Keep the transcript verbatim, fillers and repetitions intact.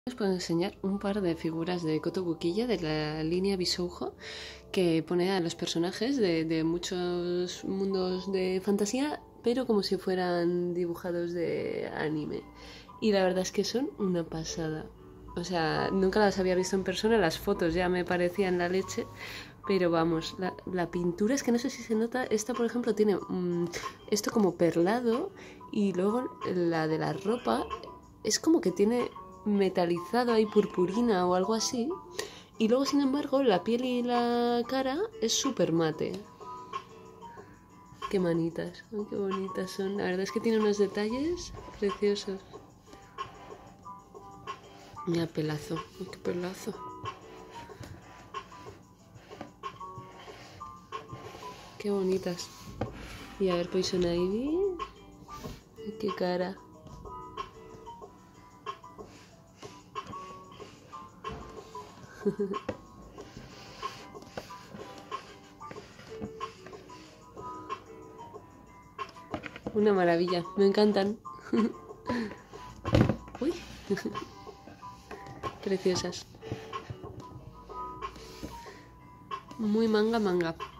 Os puedo enseñar un par de figuras de Kotobukiya de la línea Bisoujo que pone a los personajes de, de muchos mundos de fantasía, pero como si fueran dibujados de anime. Y la verdad es que son una pasada. O sea, nunca las había visto en persona, las fotos ya me parecían la leche, pero vamos, la, la pintura es que no sé si se nota, esta por ejemplo tiene mmm, esto como perlado y luego la de la ropa es como que tiene metalizado ahí purpurina o algo así, y luego sin embargo la piel y la cara es súper mate. Qué manitas, oh, qué bonitas son, la verdad es que tiene unos detalles preciosos. Mira, pelazo, oh, qué pelazo. Qué bonitas. Y a ver, Poison Ivy, qué cara. Una maravilla, me encantan. Uy, preciosas. Muy manga manga.